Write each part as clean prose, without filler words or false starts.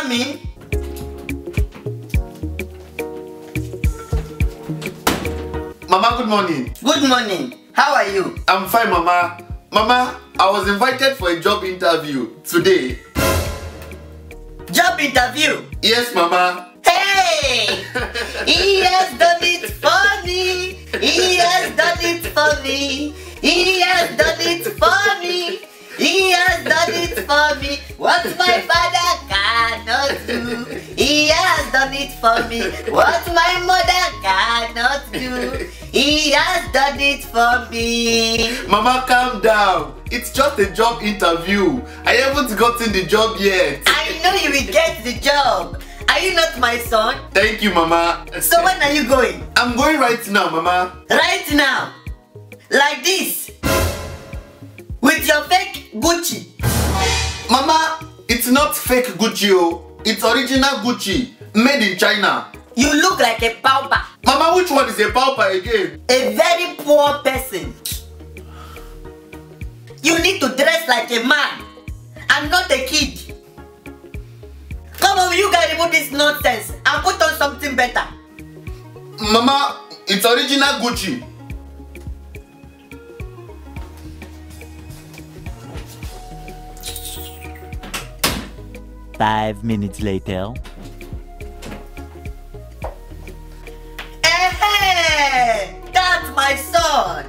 coming. Mama, good morning. Good morning. How are you? I'm fine, Mama. Mama, I was invited for a job interview today. Job interview? Yes, Mama. Hey! He has done it for me. He has done it for me. He has done it for me. He has done it for me. What my father cannot do, he has done it for me. What my mother cannot do, he has done it for me. Mama, calm down. It's just a job interview. I haven't gotten the job yet. I know you will get the job. Are you not my son? Thank you, Mama. So when are you going? I'm going right now, Mama. Right now. Like this. With your fake Gucci. Mama, it's not fake Gucci, oh. It's original Gucci, made in China. You look like a pauper. Mama, which one is a pauper again? A very poor person. You need to dress like a man and not a kid. Come on, you guys remove this nonsense and put on something better. Mama, it's original Gucci. Five minutes later. Hey, that's my son.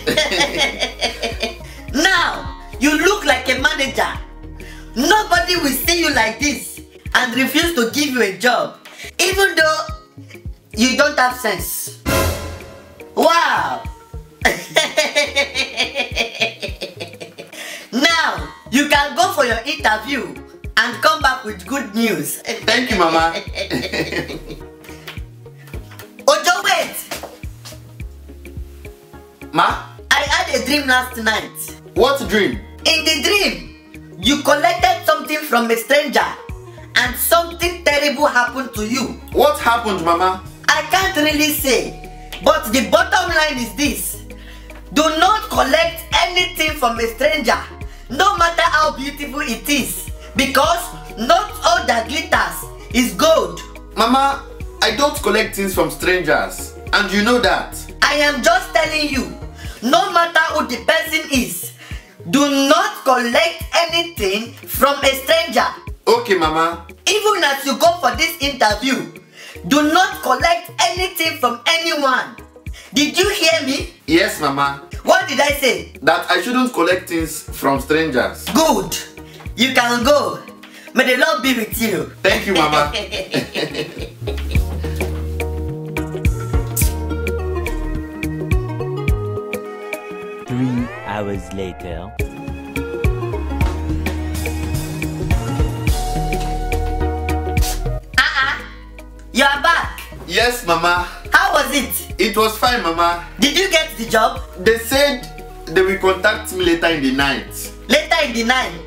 Now, you look like a manager. Nobody will see you like this and refuse to give you a job, even though you don't have sense. Wow. Now, you can go for your interview and come back with good news. Thank you, Mama. Ojo, wait. Ma? I had a dream last night. What dream? In the dream, you collected something from a stranger and something terrible happened to you. What happened, Mama? I can't really say, but the bottom line is this. Do not collect anything from a stranger, no matter how beautiful it is, because not all that glitters is gold. Mama, I don't collect things from strangers, and you know that. I am just telling you, no matter who the person is, do not collect anything from a stranger. Okay, Mama. Even as you go for this interview, do not collect anything from anyone. Did you hear me? Yes, Mama. What did I say? That I shouldn't collect things from strangers. Good. You can go. May the Lord be with you. Thank you, Mama. 3 hours later. You are back. Yes, Mama. How was it? It was fine, Mama. Did you get the job? They said they will contact me later in the night. Later in the night.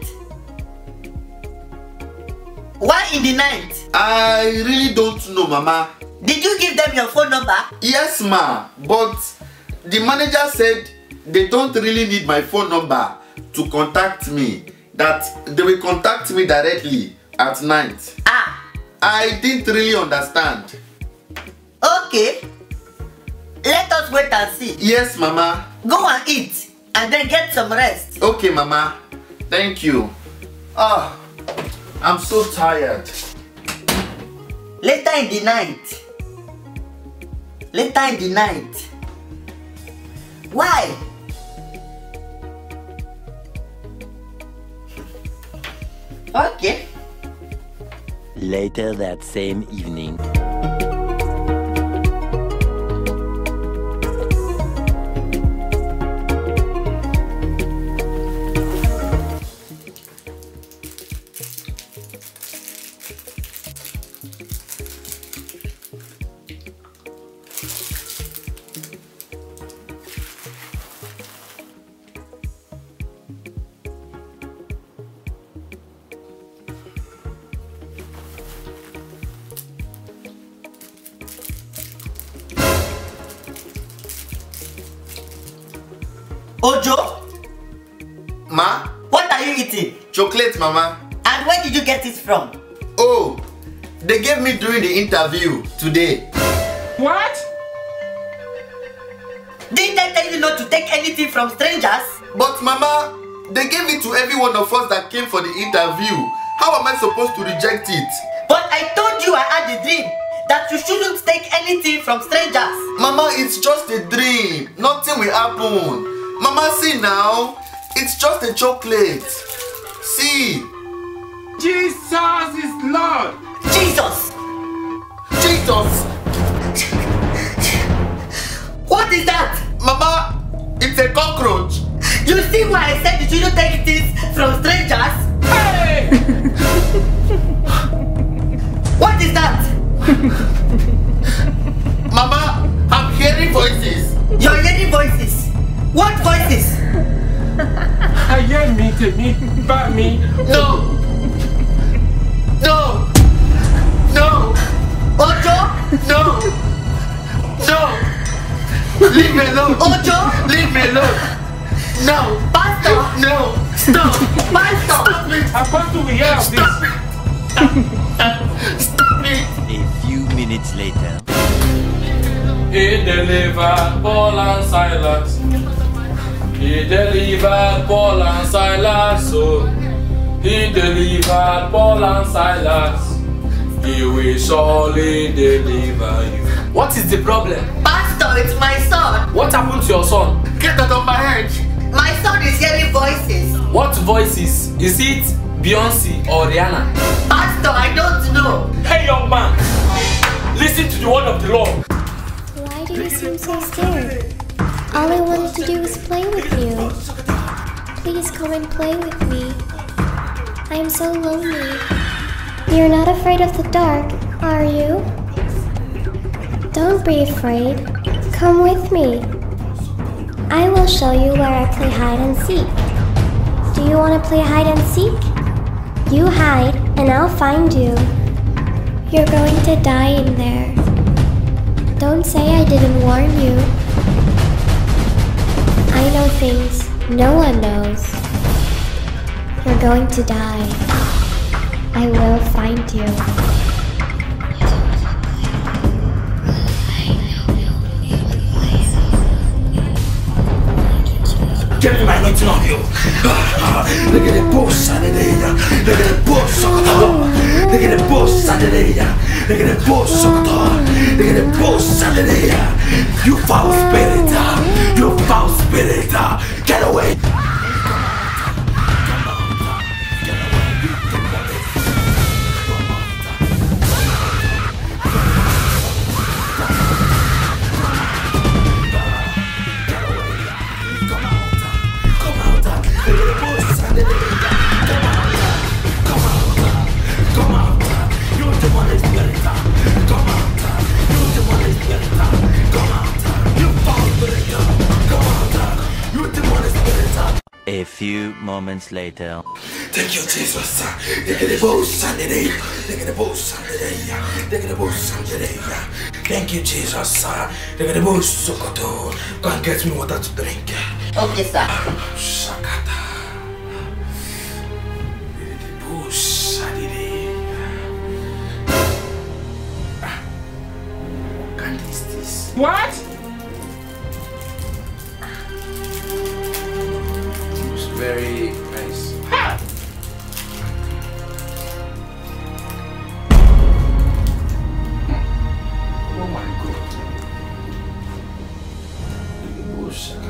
Why in the night? I really don't know, Mama. Did you give them your phone number? Yes, Ma. But the manager said they don't really need my phone number to contact me. That they will contact me directly at night. I didn't really understand. Okay. Let us wait and see. Yes, Mama. Go and eat and then get some rest. Okay, Mama. Thank you. Ah, I'm so tired. Later in the night. Later in the night. Why? Okay. Later that same evening. Ojo? Ma? What are you eating? Chocolate, Mama. And where did you get it from? Oh, they gave me during the interview today. What? Didn't I tell you not to take anything from strangers? But Mama, they gave it to every one of us that came for the interview. How am I supposed to reject it? But I told you I had a dream that you shouldn't take anything from strangers. Mama, it's just a dream. Nothing will happen. Mama, see now. It's just a chocolate. See. Jesus is Lord. Jesus! Jesus! What is that? Mama, it's a cockroach. You see why I said you shouldn't take things from strangers? Hey! What is that? Mama, I'm hearing voices. You're hearing voices. What voices? I hear me to me, but me. No. No. No. Ojo? No. No. Leave me alone. Ojo? Leave me alone. No. Pastor? No. Stop. Pastor? Stop it. Apostle, we hear of this. Stop it. A few minutes later. He delivered Paul and Silas. He delivered Paul and Silas. So he delivered Paul and Silas. He will surely deliver you. What is the problem? Pastor, it's my son. What happened to your son? Get out of my head. My son is hearing voices. What voices? Is it Beyonce or Rihanna? Pastor, I don't know. Hey young man, listen to the word of the Lord. Why do you seem so scared? All I wanted to do was play with you. Please come and play with me. I am so lonely. You're not afraid of the dark, are you? Don't be afraid. Come with me. I will show you where I play hide and seek. Do you want to play hide and seek? You hide and I'll find you. You're going to die in there. Don't say I didn't warn you. I know things no one knows. You're going to die. I will find you. Get my anointing on you. Look at the boss Saturday. Look at the boss. Look at the boss Saturday. Look at the boss. Look at the boss Saturday. You foul spirit. You foul spirit. Get away. A few moments later. Thank you, Jesus. Look at the boss Saturday. Look at the boss Saturday. Look at the boss Saturday. Thank you, Jesus. Look at the boss Sokoto. Go and get me water to drink. Okay, sir. Sakata. Look at the boss Saturday. What kind is this? What? Very nice. Ha! Oh my God. Oh,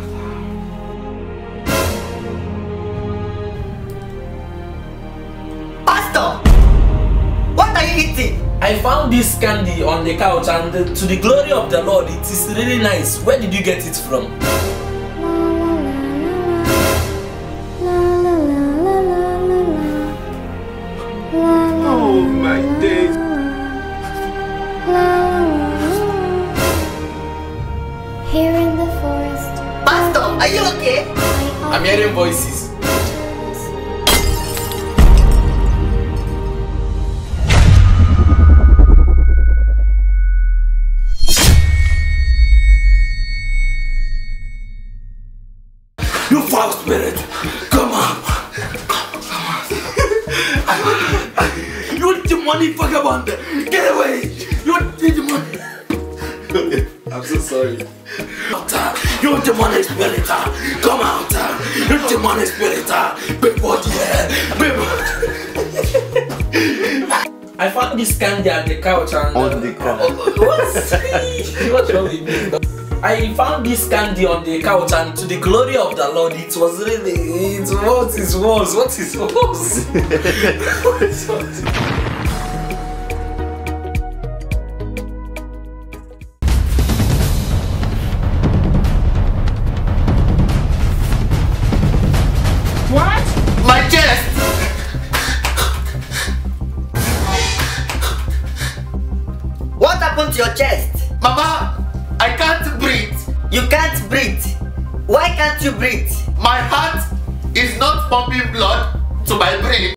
Pastor! What are you eating? I found this candy on the couch and to the glory of the Lord, it is really nice. Where did you get it from? oh my days. Here in the forest. Pastor, are you okay? I'm hearing voices. money, vagabond. Get away. You want the money? I'm so sorry. You want the money, spirit? Come out. You want the money, spirit? Big body, big I found this candy on the couch and On the couch. What's wrong with me? I found this candy on the couch and to the glory of the Lord, it was really, what is worse? What? My chest! What happened to your chest? Mama, I can't breathe. You can't breathe. Why can't you breathe? My heart is not pumping blood to my brain.